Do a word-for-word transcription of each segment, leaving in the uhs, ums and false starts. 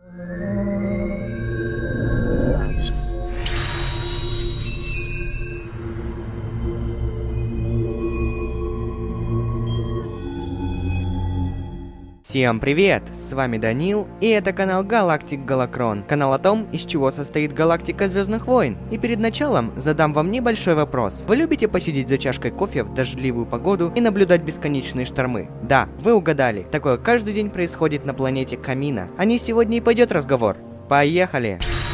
Всем привет! С вами Данил, и это канал Галактик Галакрон. Канал о том, из чего состоит галактика Звездных войн. И перед началом задам вам небольшой вопрос. Вы любите посидеть за чашкой кофе в дождливую погоду и наблюдать бесконечные штормы? Да, вы угадали. Такое каждый день происходит на планете Камина. О ней сегодня и пойдет разговор. Поехали!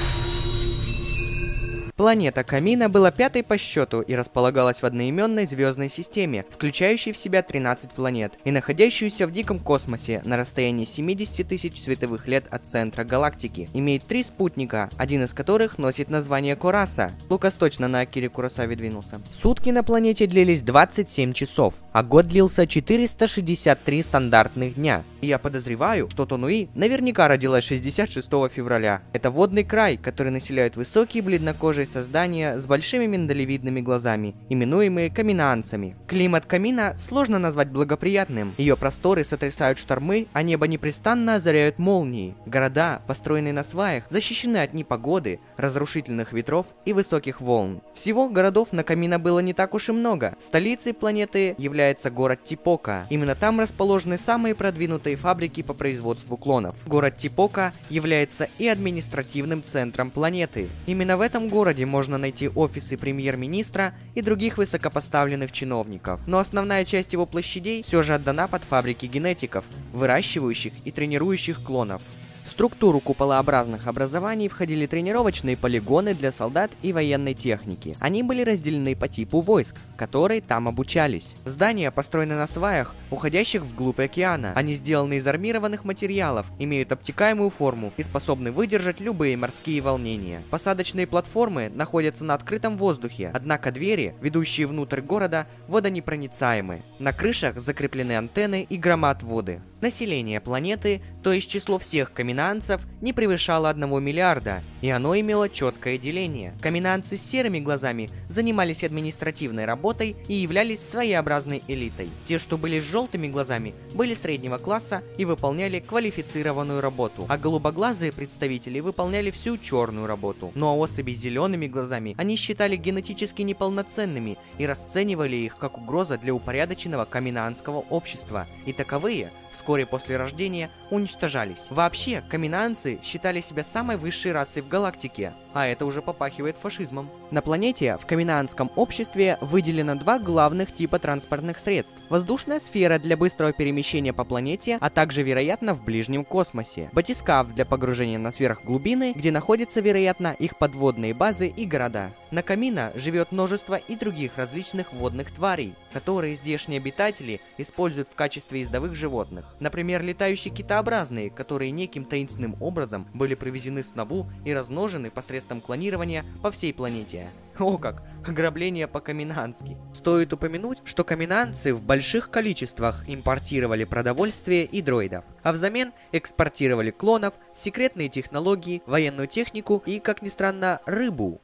Планета Камина была пятой по счету и располагалась в одноименной звездной системе, включающей в себя тринадцать планет, и находящуюся в диком космосе на расстоянии семидесяти тысяч световых лет от центра галактики. Имеет три спутника, один из которых носит название Кораса. Лукас точно на Акире Куросаве двинулся. Сутки на планете длились двадцать семь часов, а год длился четыреста шестьдесят три стандартных дня. И я подозреваю, что Тонуи наверняка родилась шестьдесят шестого февраля. Это водный край, который населяют высокие бледнокожие создания с большими миндалевидными глазами, именуемые каминаанцами. Климат Камина сложно назвать благоприятным. Ее просторы сотрясают штормы, а небо непрестанно озаряют молнии. Города, построенные на сваях, защищены от непогоды, разрушительных ветров и высоких волн. Всего городов на Камина было не так уж и много. Столицей планеты является город Типока. Именно там расположены самые продвинутые фабрики по производству клонов. Город Типока является и административным центром планеты. Именно в этом городе можно найти офисы премьер-министра и других высокопоставленных чиновников. Но основная часть его площадей все же отдана под фабрики генетиков, выращивающих и тренирующих клонов. В структуру куполообразных образований входили тренировочные полигоны для солдат и военной техники. Они были разделены по типу войск, которые там обучались. Здания построены на сваях, уходящих вглубь океана. Они сделаны из армированных материалов, имеют обтекаемую форму и способны выдержать любые морские волнения. Посадочные платформы находятся на открытом воздухе, однако двери, ведущие внутрь города, водонепроницаемы. На крышах закреплены антенны и громоотводы. Население планеты, то есть число всех каминаанцев, не превышало одного миллиарда, и оно имело четкое деление. Каминаанцы с серыми глазами занимались административной работой и являлись своеобразной элитой. Те, что были с желтыми глазами, были среднего класса и выполняли квалифицированную работу, а голубоглазые представители выполняли всю черную работу. Ну а особи с зелеными глазами они считали генетически неполноценными и расценивали их как угроза для упорядоченного каминаанского общества, и таковые вскоре после рождения уничтожались. Вообще, каминаанцы считали себя самой высшей расой в галактике, а это уже попахивает фашизмом. На планете в каминаанском обществе выделено два главных типа транспортных средств. Воздушная сфера для быстрого перемещения по планете, а также, вероятно, в ближнем космосе. Батискаф для погружения на сверхглубины, где находятся, вероятно, их подводные базы и города. На Камина живет множество и других различных водных тварей, которые здешние обитатели используют в качестве ездовых животных. Например, летающие китообразные, которые неким таинственным образом были привезены с Набу и размножены посредством клонирования по всей планете. О как! Ограбление по-каминански. Стоит упомянуть, что каминанцы в больших количествах импортировали продовольствие и дроидов, а взамен экспортировали клонов, секретные технологии, военную технику и, как ни странно, рыбу.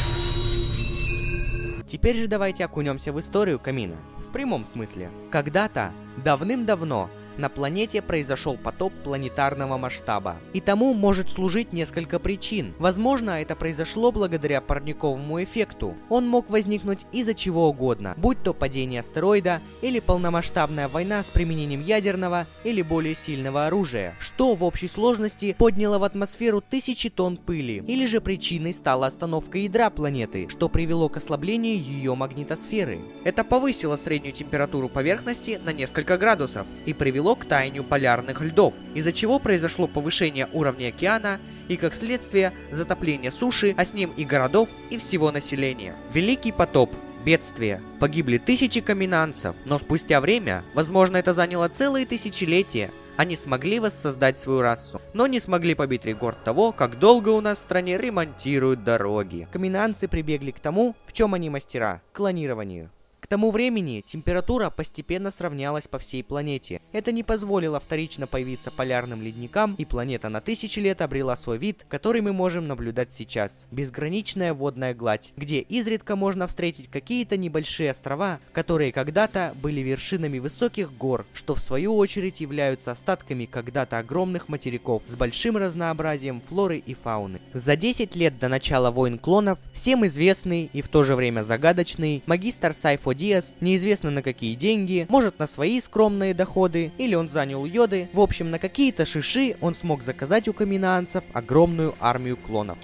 Теперь же давайте окунемся в историю Камина. В прямом смысле. Когда-то, давным-давно, на планете произошел потоп планетарного масштаба. И тому может служить несколько причин. Возможно, это произошло благодаря парниковому эффекту. Он мог возникнуть из-за чего угодно, будь то падение астероида, или полномасштабная война с применением ядерного или более сильного оружия, что в общей сложности подняло в атмосферу тысячи тонн пыли. Или же причиной стала остановка ядра планеты, что привело к ослаблению ее магнитосферы. Это повысило среднюю температуру поверхности на несколько градусов и привело к таянию полярных льдов, из-за чего произошло повышение уровня океана и, как следствие, затопление суши, а с ним и городов, и всего населения. Великий потоп. Бедствие. Погибли тысячи каминанцев, но спустя время, возможно, это заняло целые тысячелетия, они смогли воссоздать свою расу, но не смогли побить рекорд того, как долго у нас в стране ремонтируют дороги. Каминанцы прибегли к тому, в чем они мастера – клонированию. К тому времени температура постепенно сравнялась по всей планете. Это не позволило вторично появиться полярным ледникам, и планета на тысячи лет обрела свой вид, который мы можем наблюдать сейчас. Безграничная водная гладь, где изредка можно встретить какие-то небольшие острова, которые когда-то были вершинами высоких гор, что в свою очередь являются остатками когда-то огромных материков с большим разнообразием флоры и фауны. За десять лет до начала войн клонов всем известный и в то же время загадочный магистр Сайфо Диас, неизвестно на какие деньги, может на свои скромные доходы, или он занял йоды, в общем на какие-то шиши он смог заказать у каминаанцев огромную армию клонов.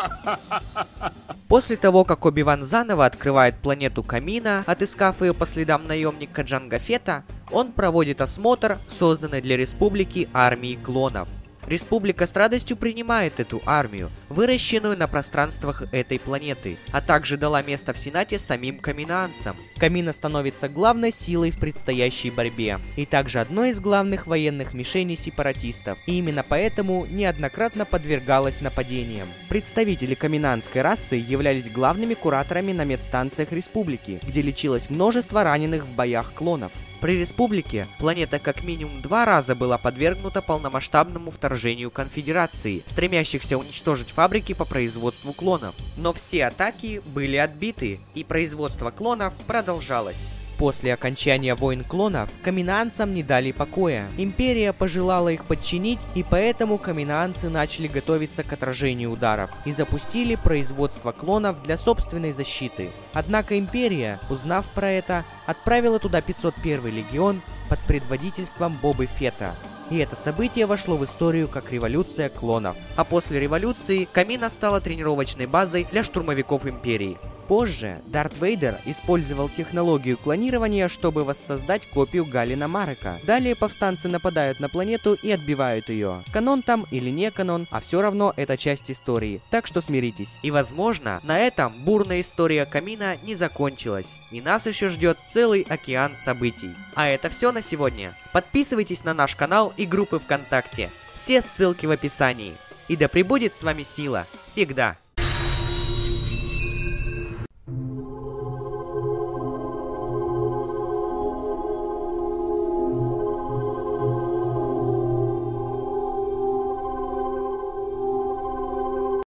После того, как Оби-Ван заново открывает планету Камина, отыскав ее по следам наемника Джанго Фетта, он проводит осмотр созданной для республики армии клонов. Республика с радостью принимает эту армию, выращенную на пространствах этой планеты, а также дала место в Сенате самим каминаанцам. Камина становится главной силой в предстоящей борьбе, и также одной из главных военных мишеней сепаратистов, и именно поэтому неоднократно подвергалась нападениям. Представители каминаанской расы являлись главными кураторами на медстанциях республики, где лечилось множество раненых в боях клонов. При республике планета как минимум два раза была подвергнута полномасштабному вторжению конфедерации, стремящихся уничтожить фабрики по производству клонов. Но все атаки были отбиты, и производство клонов продолжалось. После окончания войн клонов каминаанцам не дали покоя. Империя пожелала их подчинить, и поэтому каминаанцы начали готовиться к отражению ударов и запустили производство клонов для собственной защиты. Однако империя, узнав про это, отправила туда пятьсот первый легион под предводительством Бобы Фетта. И это событие вошло в историю как революция клонов. А после революции Камина стала тренировочной базой для штурмовиков империи. Позже Дарт Вейдер использовал технологию клонирования, чтобы воссоздать копию Галина Марека. Далее повстанцы нападают на планету и отбивают ее. Канон там или не канон, а все равно это часть истории, так что смиритесь. И возможно, на этом бурная история Камина не закончилась, и нас еще ждет целый океан событий. А это все на сегодня. Подписывайтесь на наш канал и группы ВКонтакте. Все ссылки в описании. И да пребудет с вами сила. Всегда.